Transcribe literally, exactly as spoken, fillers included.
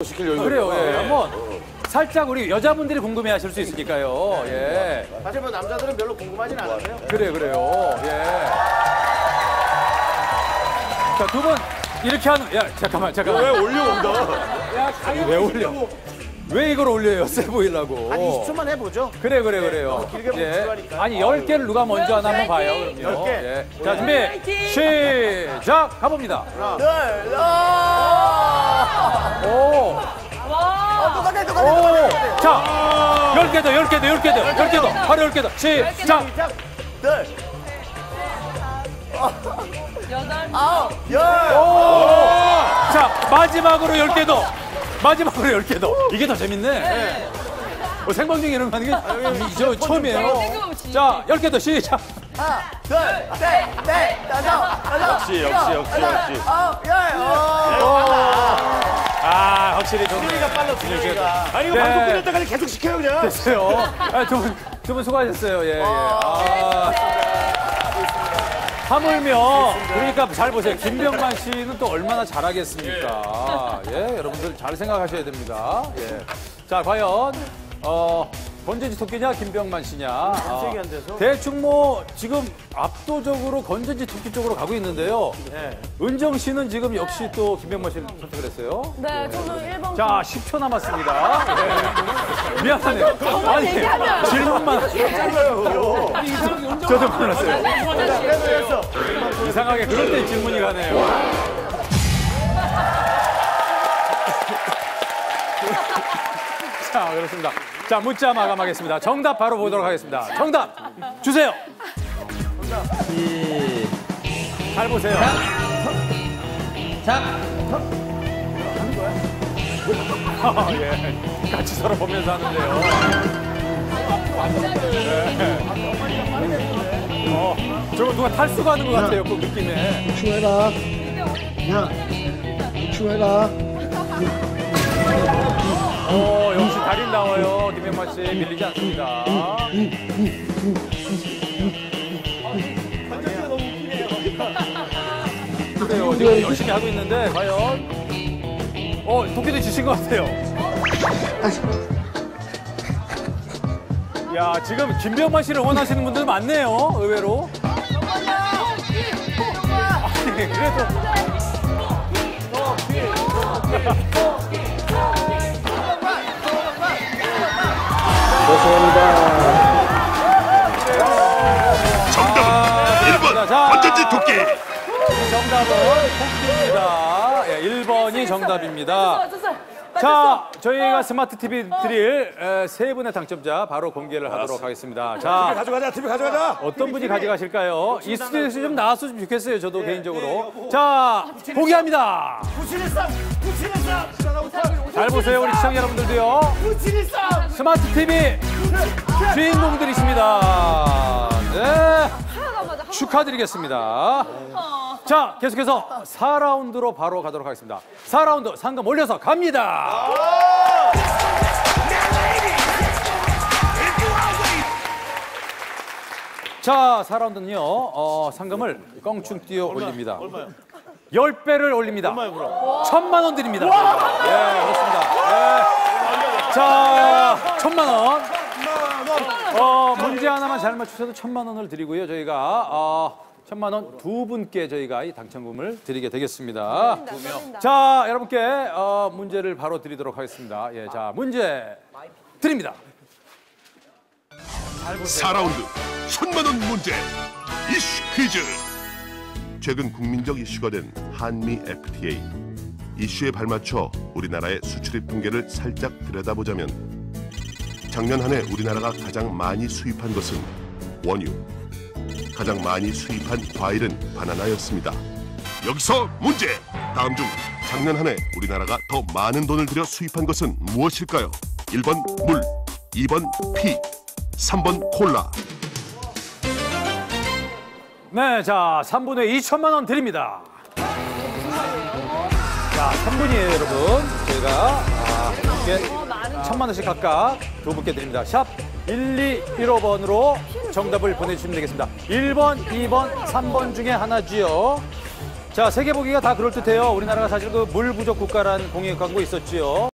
시킬 여유가 그래요. 있구나. 예. 한번 살짝 우리 여자분들이 궁금해하실 수 있으니까요. 예. 사실 뭐 남자들은 별로 궁금하진 않은데요. 그래 그래요. 예. 자, 두 분 이렇게 하는. 야 잠깐만 잠깐만. 왜 올려온다? 야, 왜 올려? 왜 이걸 올려요? 세 보이려고. 한 이십 초만 해보죠. 그래 그래 그래요. 너무 길게 보면 지루하니까. 아니 열 개를 누가 먼저 하나 한번 봐요. 그럼요. 열 개. 예. 자 준비 시작 가봅니다. 네, 오. 와. 똑같아, 똑같아, 오. 똑같아. 자 열 개 더 열 개 더 열 개 더 열 개 더 바로 열 개 더 시작. 시작. 네. 여덟. 아홉. 열. 오. 자 마지막으로 열 개 더. 마지막으로 열 개 더. 이게 더 재밌네. 어, 생방 중에 이런 거 하는 게 이- 저 처음이에요. 자 열 개 더 시작. 하나, 둘, 셋, 넷, 다섯, 여섯. 역시, 역시, 역시, 역시. 아홉, 열. 오. 아 확실히 좀 승리가 빨라, 승리가. 아니 이거 네. 방송 끝날 때까지 계속 시켜요 그냥. 됐어요. 아, 두 분, 두 분 수고하셨어요. 예, 예. 아. 하물며, 그러니까 잘 보세요. 김병만 씨는 또 얼마나 잘하겠습니까? 예, 여러분들 잘 생각하셔야 됩니다. 예. 자, 과연, 어, 건전지 토끼냐, 김병만 씨냐. 아, 안 돼서. 대충 뭐, 지금 압도적으로 건전지 토끼 쪽으로 가고 있는데요. 네. 은정 씨는 지금 역시 또 김병만 씨를 선택을 했어요. 네, 저는 일 번. 자, 십 초 남았습니다. 네. 미안하네요. 아니, 얘기하면. 질문만. 저도 몰랐어요. 됐어. 이상하게 그럴 때 질문이 가네요. 자, 그렇습니다. 자, 문자 마감하겠습니다. 정답 바로 보도록 하겠습니다. 정답 주세요. 잘 보세요. 자, 아, 예. 같이 서로 보면서 하는데요. 네. 어, 저거 누가 탈수하는 것 같아요, 그 느낌에. 추해라. 야, 추해라. 어, 역시 달인 나와요. 김영만 씨 밀리지 않습니다. 그래요. 지금 열심히 하고 있는데 과연 어 토끼도 지신 것 같아요. 야 지금 김병만 씨를 원하시는 분들 많네요. 의외로. 아니 그래도 정답은 일 번 자, 건전지 토끼. 정답은 토끼입니다. 예, 일 번이 정답입니다. 맞췄어요. 자, 저희가 스마트 티비 드릴 에, 세 분의 당첨자 바로 공개를 하도록 하겠습니다. 자, 가져가자, 티비 가져가자. 어떤 분이 가져가실까요? 이 스튜디오에서 좀 나왔으면 좋겠어요, 저도 개인적으로. 자, 공개합니다. 구칠일삼, 구칠일삼. 잘 보세요, 우리 시청자 여러분들도요. 구칠일삼. 스마트 티비 주인공들이십니다. 네, 축하드리겠습니다. 자, 계속해서 사 라운드로 바로 가도록 하겠습니다. 사 라운드 상금 올려서 갑니다. 자, 사 라운드는요, 어, 상금을 껑충 뛰어 올립니다. 얼마요? 열 배를 올립니다. 얼마요, 그럼? 천만 원 드립니다. 예, 그렇습니다. 예. 자, 천만 원. 어, 문제 하나만 잘 맞추셔도 천만 원을 드리고요. 저희가 어, 천만 원 두 분께 저희가 이 당첨금을 드리게 되겠습니다. 자, 여러분께 어, 문제를 바로 드리도록 하겠습니다. 예, 자, 문제 드립니다. 사 라운드 천만 원 문제 이슈 퀴즈. 최근 국민적 이슈가 된 한미 에프티에이. 이슈에 발맞춰 우리나라의 수출입 통계를 살짝 들여다보자면 작년 한 해 우리나라가 가장 많이 수입한 것은 원유, 가장 많이 수입한 과일은 바나나였습니다. 여기서 문제! 다음 중 작년 한 해 우리나라가 더 많은 돈을 들여 수입한 것은 무엇일까요? 일 번 물, 이 번 피, 삼 번 콜라. 네, 자, 삼 분에 이천만 원 드립니다. 자, 삼 분이에요, 여러분. 저희가 아, 이렇게 천만 원씩 각각 두 분께 드립니다. 샵 일이일오 번으로 정답을 보내주시면 되겠습니다. 일 번, 이 번, 삼 번 중에 하나지요. 자, 세계 보기가 다 그럴듯해요. 우리나라가 사실 그 물 부족 국가라는 공약 광고 있었지요.